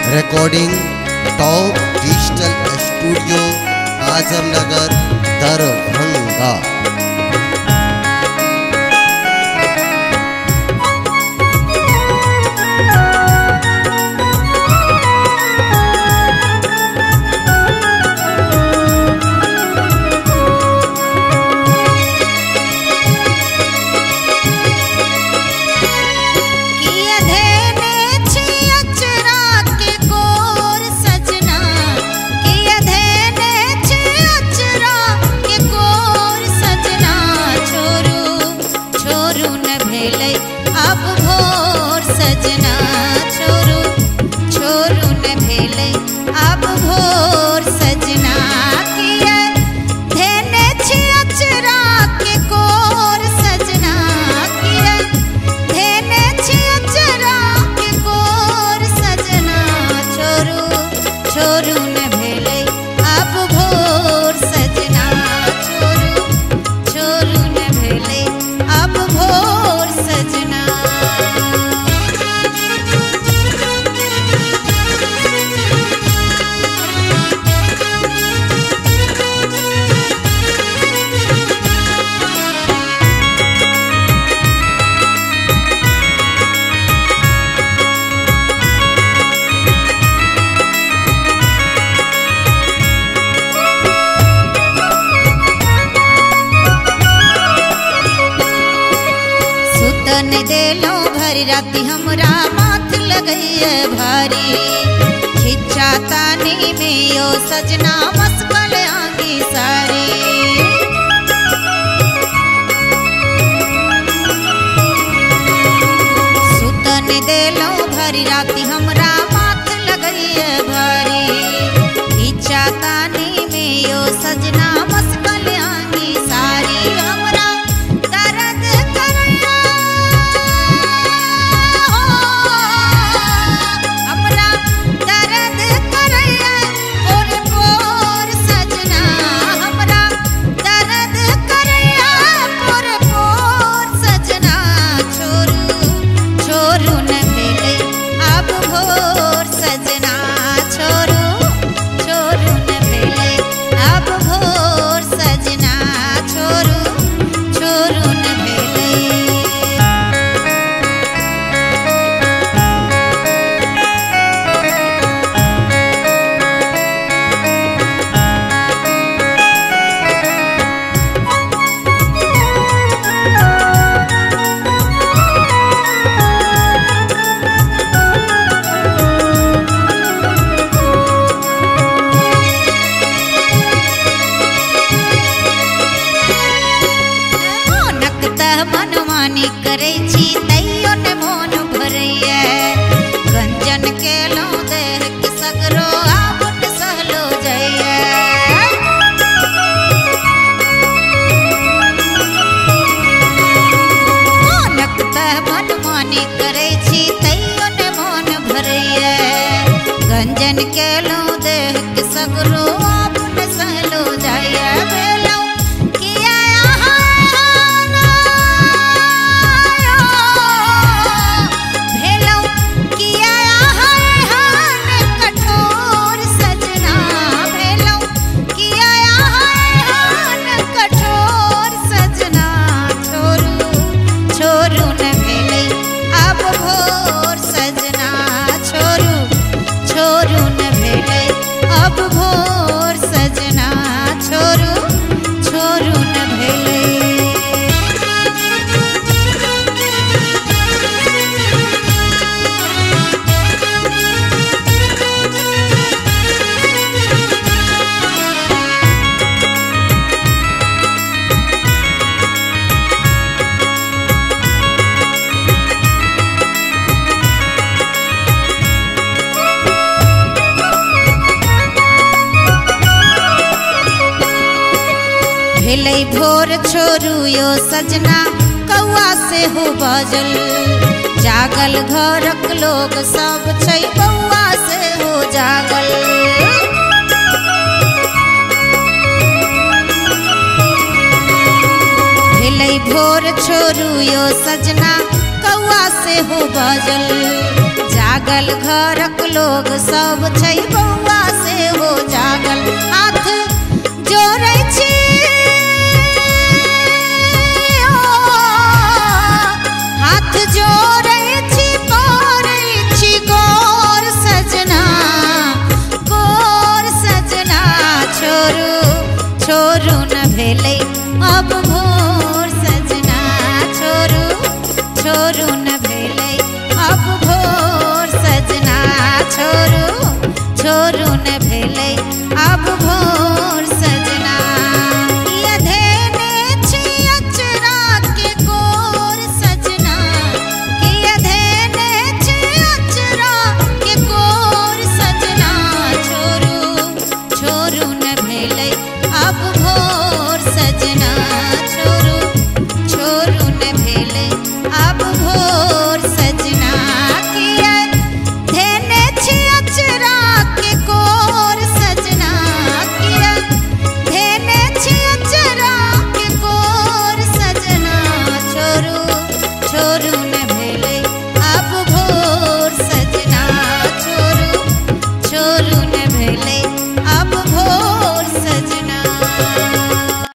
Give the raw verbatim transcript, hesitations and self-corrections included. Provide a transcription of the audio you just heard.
Recording top digital studio Azamnagar Darbhanga. अब भोर सजना छोरू छोरू न भेले अब भोर सजना किया धेने छी अचरा के कोर सजना किया धेने छी अचरा के कोर सजना छोरू छोरू न भेले अब भोर सजना छोरू छोरू न भेले अब भोर सजना। सुतन देलो भरी राती हमरा माथ लगइए भारी खिच्चा तानी में यो सजना मस्कल आंगी सारी। सुतन देलो भरी राती हमरा माथ लगइए भारी खिच्चा तानी में यो सजना मस्कल आंगी सारी। हमरा दर्द करैया हमरा दर्द करैया पोर पोर सजना हमरा दर्द करैया पोर पोर सजना छोरू छोरू न भेले अब भोर सजना छोरू छोरू न भेले अब भोर सजना छोरू छोरू न भेले। मनमानी करे छी तैयो न मोन भरैया गंजन के लो देह के सगरो आबुन सहलो जइया। मोनक त मनमानी करे छी तैयो न मोन भरैया गंजन के लो देह के सगरो आबुन सहलो जइया। अब भोर सजना छोरू छोरू न भेले। भेलै भोर छोरू यो सजना कौआ से हो बाजल जागल घरक लोग सब छै बौआ से हो जागल। भेलै भोर छोरू यो सजना कौआ से हो बाजल जागल घरक लोग सब छै बौआ से हो जागल। हाथ